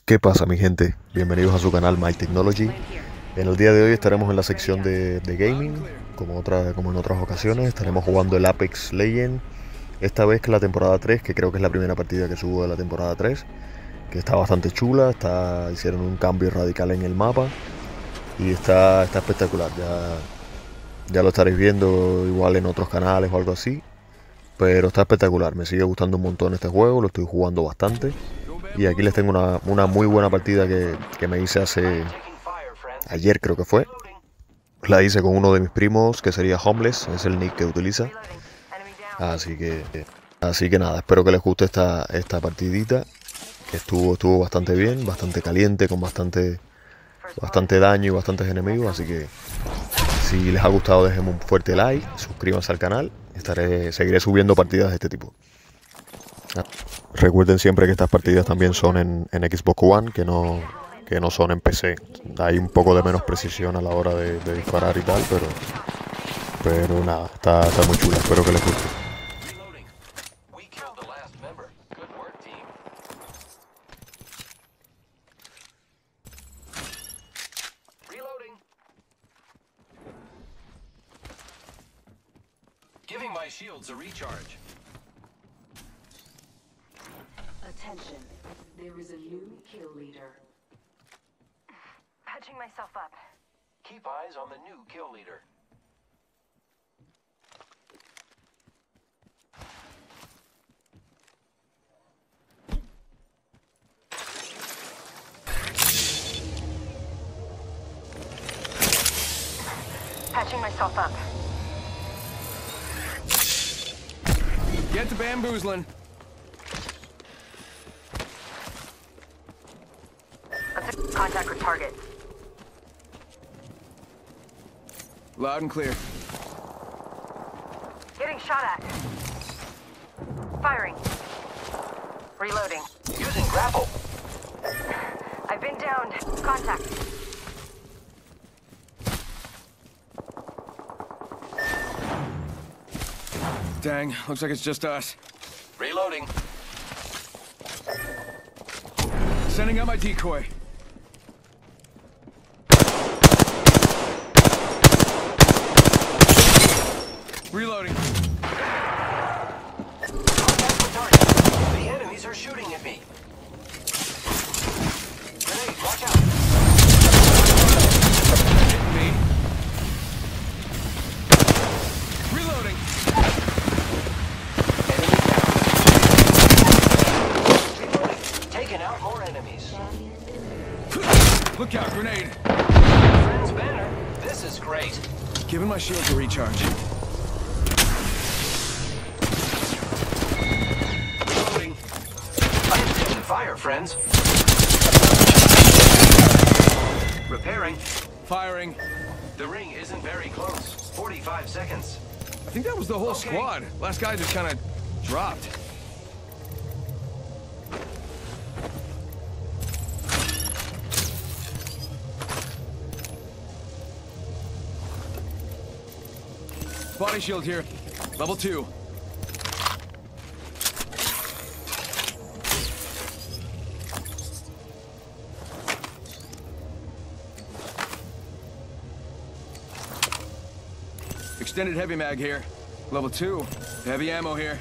¿Qué pasa, mi gente? Bienvenidos a su canal My Technology. En el día de hoy estaremos en la sección de gaming, como en otras ocasiones. Estaremos jugando el Apex Legends, esta vez que la temporada 3, que creo que es la primera partida que subo de la temporada 3, que está bastante chula. Hicieron un cambio radical en el mapa y está espectacular. Ya lo estaréis viendo igual en otros canales o algo así, pero está espectacular. Me sigue gustando un montón este juego, lo estoy jugando bastante. Y aquí les tengo una muy buena partida que me hice ayer, creo que fue. La hice con uno de mis primos, que sería Homeless, es el nick que utiliza. Así que, así que nada, espero que les guste esta partidita, que estuvo bastante bien, bastante caliente, con bastante daño y bastantes enemigos. Así que si les ha gustado, déjenme un fuerte like, suscríbanse al canal. Seguiré subiendo partidas de este tipo. Recuerden siempre que estas partidas también son en Xbox One, que no son en PC. Hay un poco de menos precisión a la hora de disparar y tal, pero nada, está muy chula. Espero que les guste. Giving my shields a recharge. Attention, there is a new kill leader. Patching myself up. Keep eyes on the new kill leader. Patching myself up. Get to bamboozling. Let's contact with target. Loud and clear. Getting shot at. Firing. Reloading. Using grapple. I've been downed. Contact. Dang, looks like it's just us. Reloading. Sending out my decoy. Reloading. Contact with target. The enemies are shooting at me. Grenade, watch out. Hit me. Reloading. Enemy down. Reloading. Taking out more enemies. Look out, grenade. Friends banner. This is great. Giving my shield a recharge. Reloading. I am taking fire, friends. Repairing. Firing. The ring isn't very close. 45 seconds. I think that was the whole Okay. squad. Last guy just kind of dropped. Body shield here. Level 2. Extended heavy mag here. Level 2. Heavy ammo here.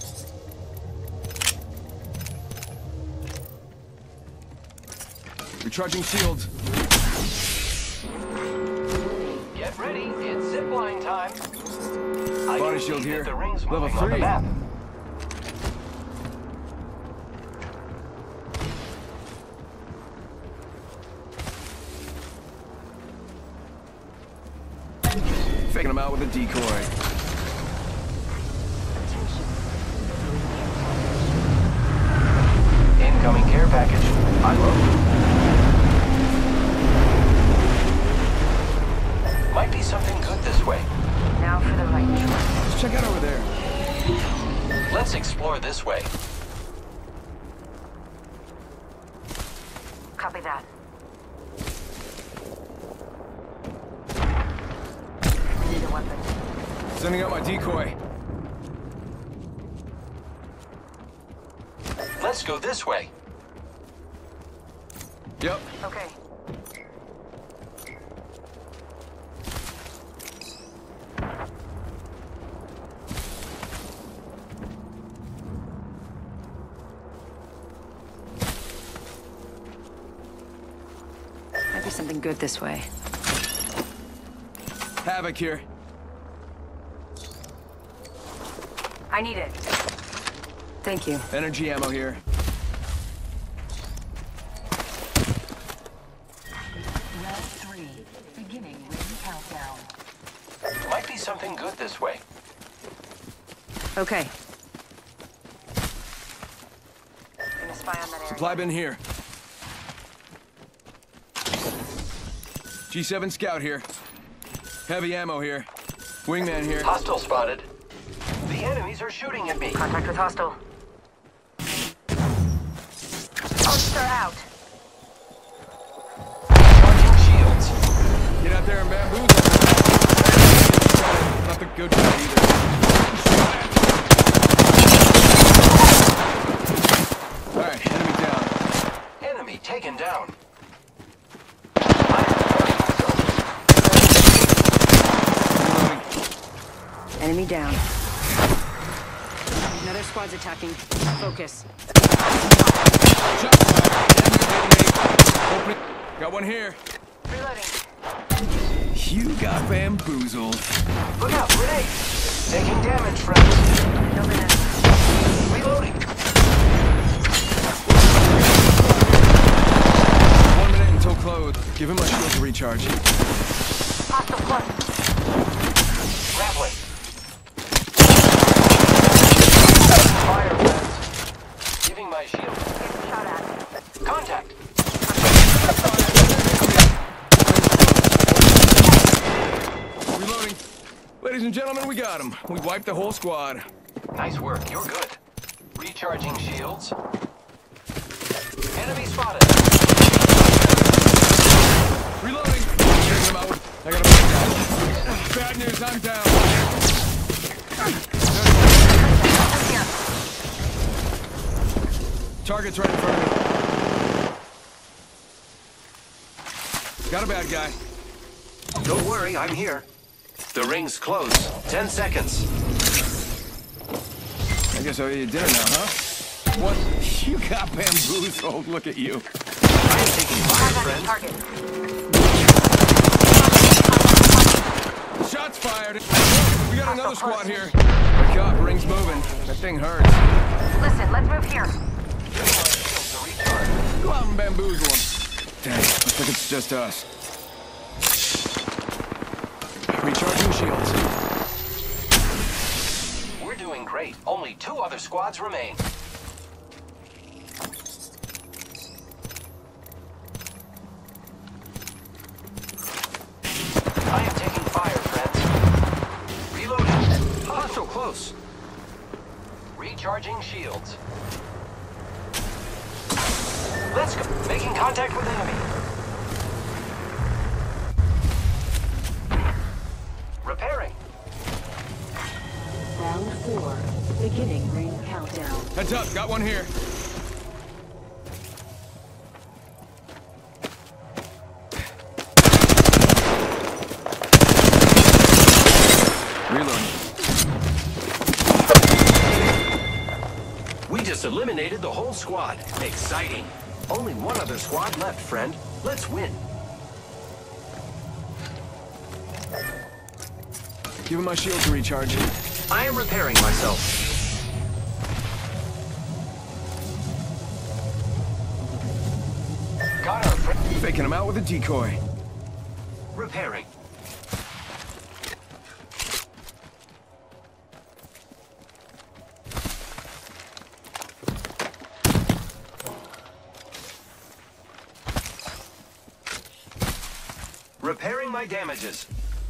Recharging shields. Get ready. It's zipline time. I Body can shield see that here. the ring's Level moving on the 3. map. Faking them out with a decoy. Incoming care package. Unload. Might be something good this way. Now for the right choice. Let's check out over there. Let's explore this way. Copy that. Need a weapon. Sending out my decoy. Let's go this way. Yep. Okay. Might be something good this way. Havoc here. I need it. Thank you. Energy ammo here. Round 3. Beginning ring countdown. Might be something good this way. Okay. Gonna spy on that area. Supply bin here. G7 scout here. Heavy ammo here. Wingman here. Hostile spotted. The enemies are shooting at me. Contact with hostile. Hosts are out. Charging shields. Get out there and bamboozle. Nothing good for it either. Alright, enemy down. Enemy taken down. Enemy down. Another squad's attacking. Focus. Shot fire. Open. Got one here. Reloading. You got bamboozled. Look out, grenade! Taking damage, friends. No minute. Reloading. 1 minute until close. Give him my shield to recharge. Hostile close. Grappling. Fire, friends. Giving my shield. Getting shot at. Contact. Reloading. Ladies and gentlemen, we got him. We wiped the whole squad. Nice work. You're good. Recharging shields. Enemy spotted. Reloading. Taking him out. I got him. Bad news, I'm down. Target's right in front of me. Got a bad guy. Don't worry, I'm here. The ring's close. 10 seconds. I guess I owe you dinner now, huh? What? You got bamboozled. Look at you. I'm taking fire, friends. Target. Shots fired. We got another squad here. Wake up, ring's moving. That thing hurts. Listen, let's move here. Go out and bamboozle him. Dang, looks like it's just us. Recharging shields. We're doing great. Only 2 other squads remain. I am taking fire, friends. Reloading. Hostile close. Recharging shields. Let's go. Making contact with enemy. Repairing. Round 4. Beginning ring countdown. Heads up, got one here. Reloading. We just eliminated the whole squad. Exciting. Only one other squad left, friend. Let's win. Give him my shield to recharge. I am repairing myself. Got our friend. Faking him out with a decoy. Repairing. Repairing my damages.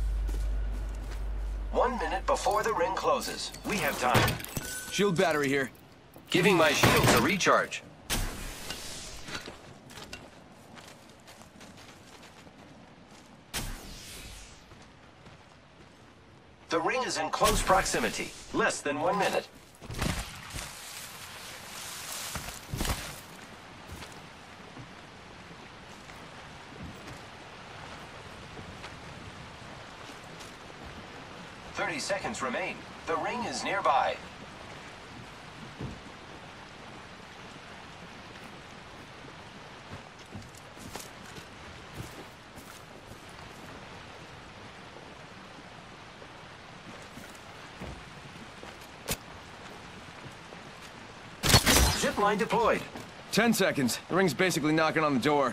1 minute before the ring closes. We have time. Shield battery here. Giving my shields a recharge. The ring is in close proximity. Less than 1 minute. 30 seconds remain. The ring is nearby. Zip line deployed. 10 seconds. The ring's basically knocking on the door.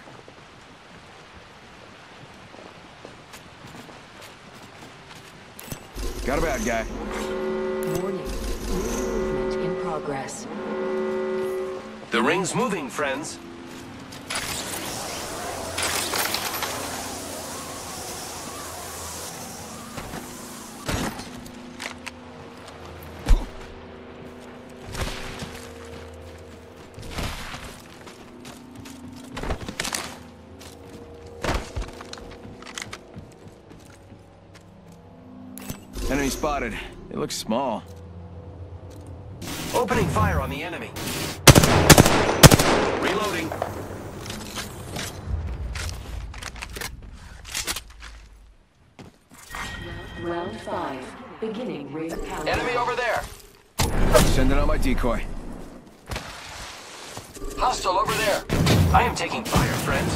Got a bad guy. Warning. Movement in progress. The ring's moving, friends. Enemy spotted. It looks small. Opening fire on the enemy. Reloading. Round 5. Beginning ring countdown. Enemy over there. Sending out my decoy. Hostile over there. I am taking fire, friends.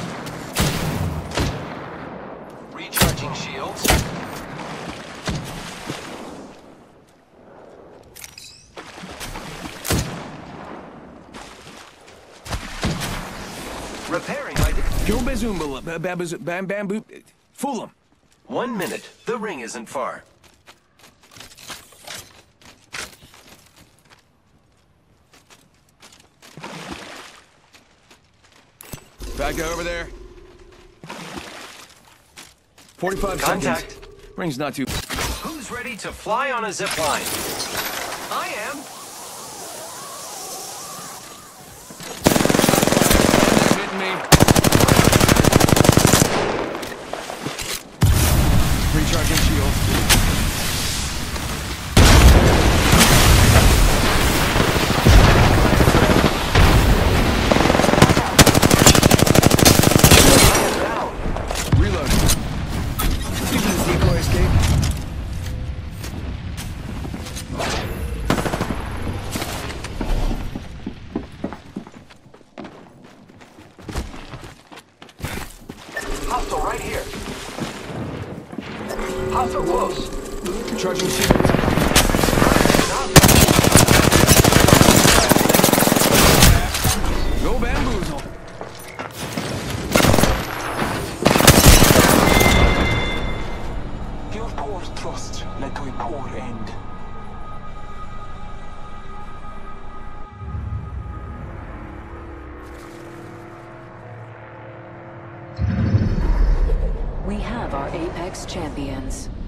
Recharging shields. Repairing my... Go bazoomba, bamboo. Fool him. 1 minute. The ring isn't far. Bad guy over there. 45 Contact. seconds. Ring's not too... Who's ready to fly on a zip line? I am. Hitting me. Recharging shield. Reload. Even the decoy escape. Hostile right here. Hostile close. Recharging shield. Go bamboozle. Your poor trust led to a poor end. We have our Apex champions.